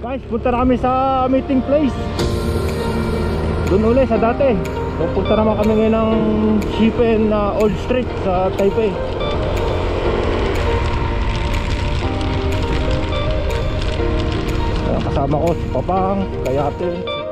Guys, punta na kami sa meeting place. Doon uli sa dati. So punta naman kami ngayon ng Shipen na Old Street sa Taipei. Kasama ko si Papang, Kayate.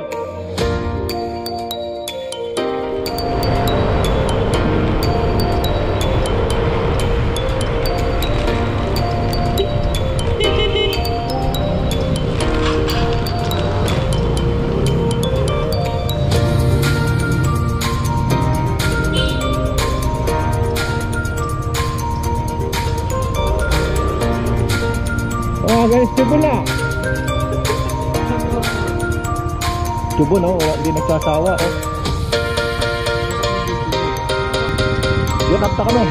Guys, tubo na. Tubo no, hindi nagsasawa oh. Yun, apta kami.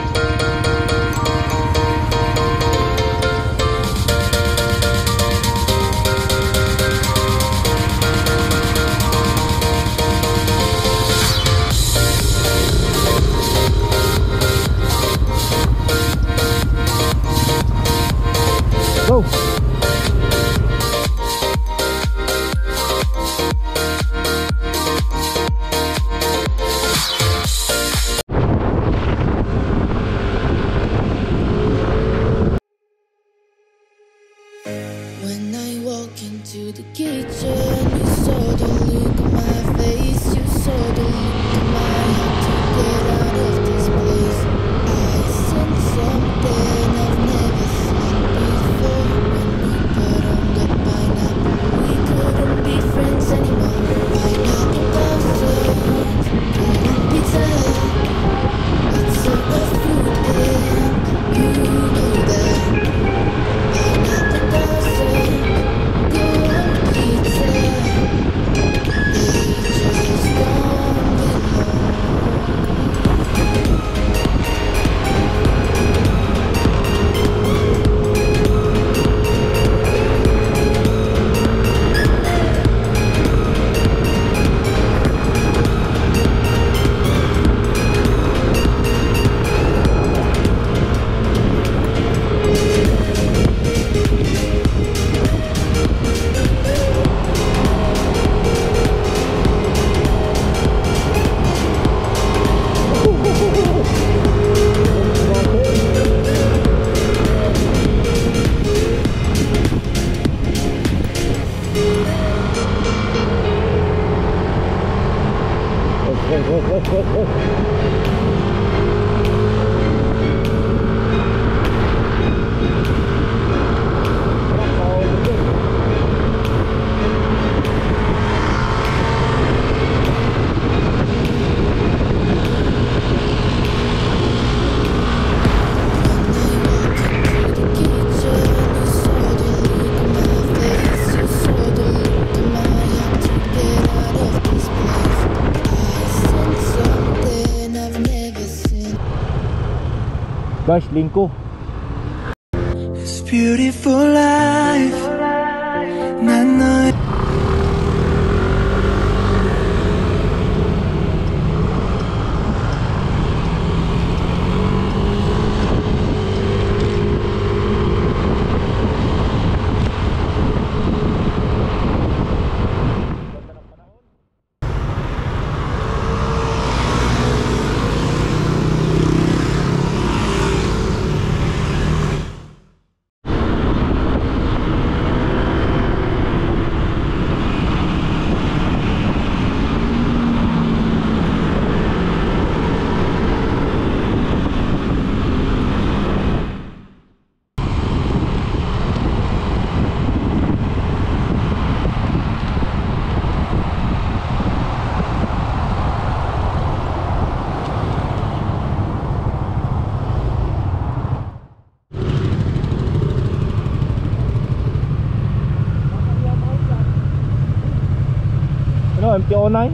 Go! When I walk into the kitchen, you saw the look on my face. You saw the look in my heart to get out of this place. I sent something I've never seen before. When you put on the pineapple, we couldn't be friends anymore. Pineapple blossoms, getting pizza. It's so much food and you know that. Pineapple blossom, golden pizza. They just don't belong. Guys, lingko. It's beautiful life. 난 너의 MT-09.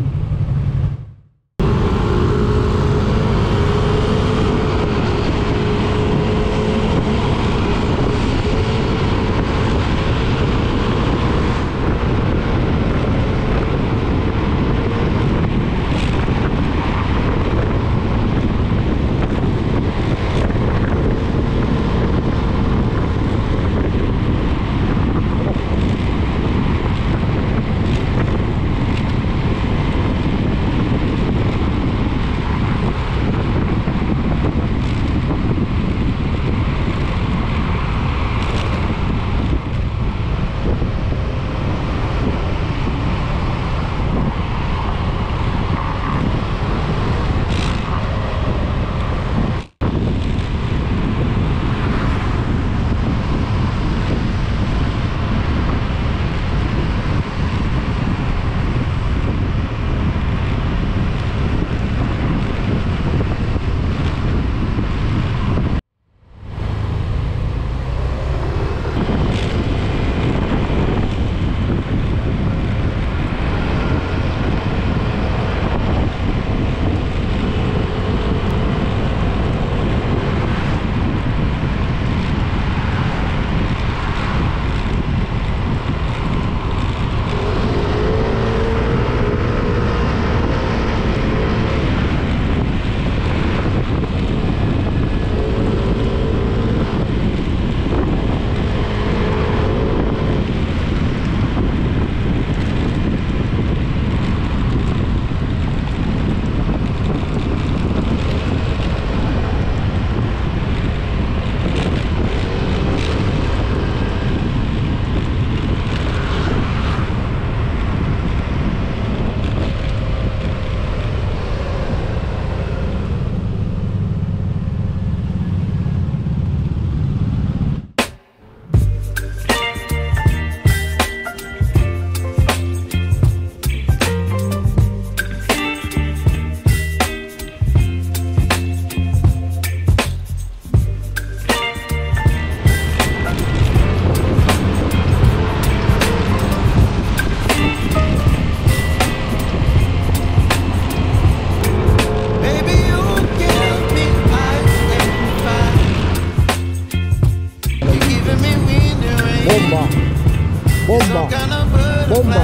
Bomba. Bomba. Bomba.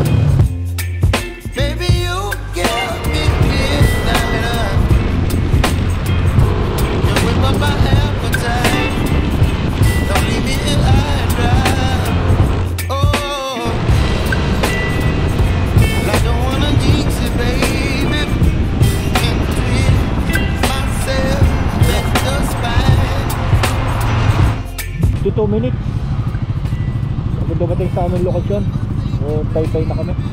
Baby, you give me midnight. You whip up my appetite. Don't leave me here high and dry. Oh, I don't wanna jinx it, baby. Can't treat myself with the spine. 2 minutes. Pag dumating sa aming lokasyon, o tay-tay na kami.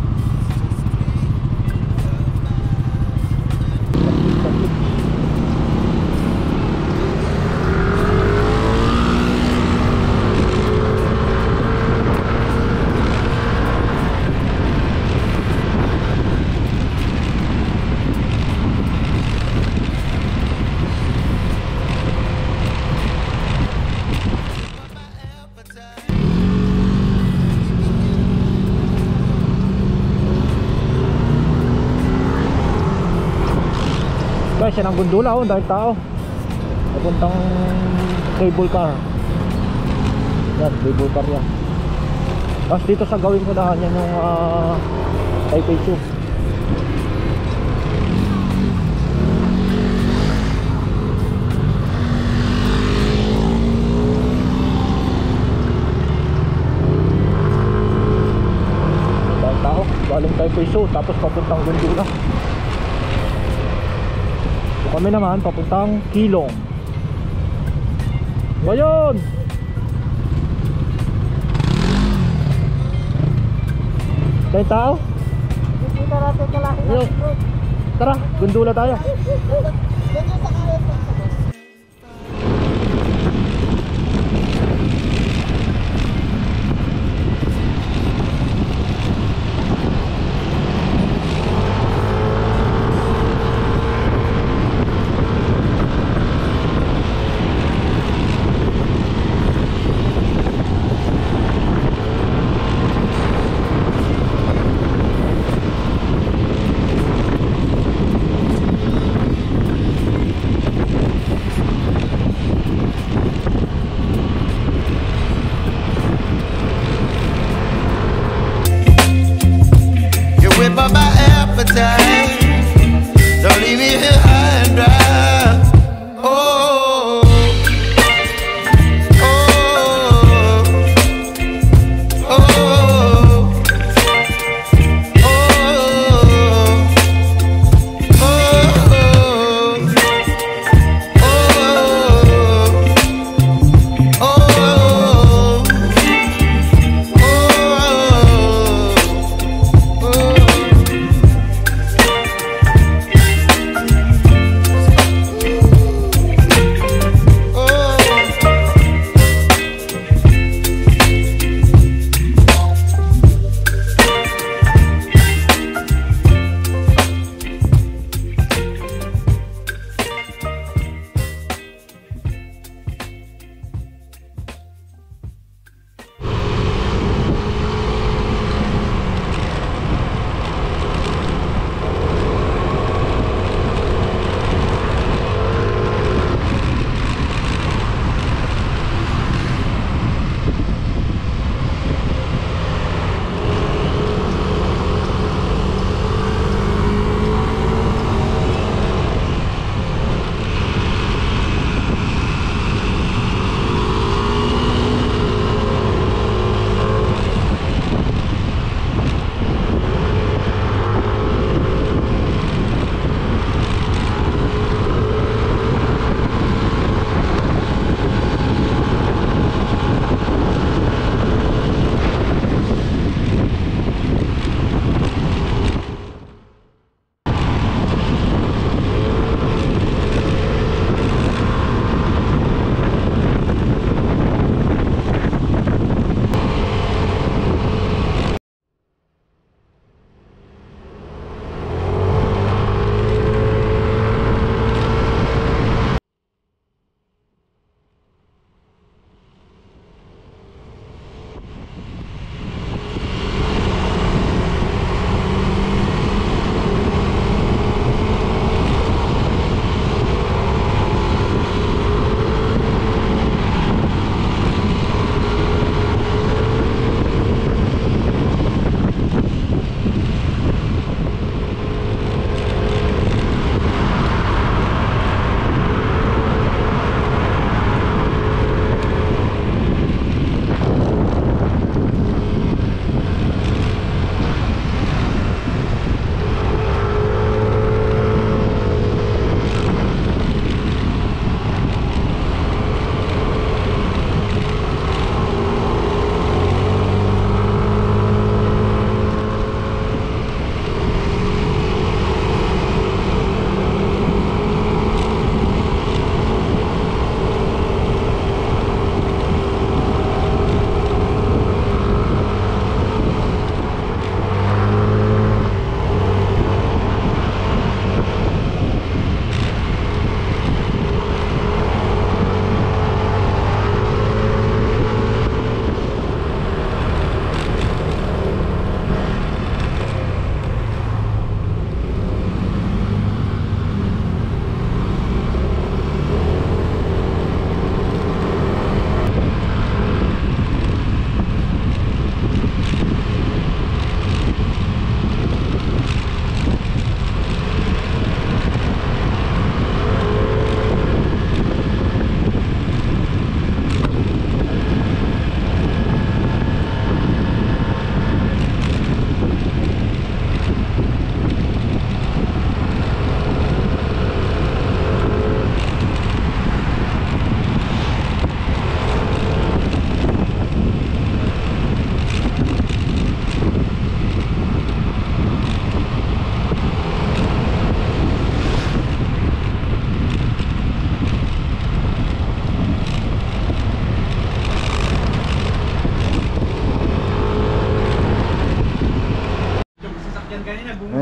Guys, yan ang Gundula, oh, dahil tao papuntang cable car. Yan, cable car yan. Tapos dito sa gawin ko na yan yung Taipei 2. Dahil tao, galing Taipei 2 tapos papuntang Gundula. Kami naman papuntang Keelung. Ngayon tayo tao. Tara, Gundula tayo. Whip up my appetite. Don't leave me here high and dry. Oh, oh, oh, oh,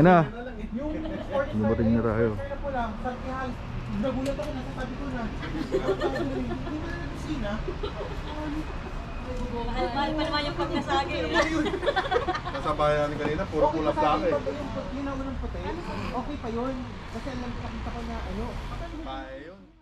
Ayun na. Yung sport Dumating na tayo. kaya po lang, sabihan, nagulat ako, nasa tabi ko na. Hindi na nagisina. Mahal pa naman yung pagkasagi. Nasabayan ni kanina, puro Okay kulap pa lang sa eh. akin, yung linaw ng puti, okay pa yun. Kasi alam ko, nakita ko na ano. Kaya yun.